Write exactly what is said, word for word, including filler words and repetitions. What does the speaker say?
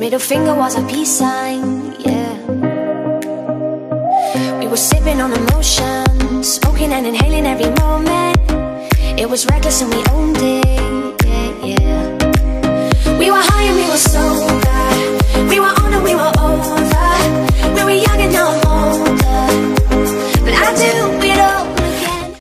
middle finger was a peace sign, yeah. We were sipping on emotion, smoking and inhaling every moment. It was reckless and we owned it.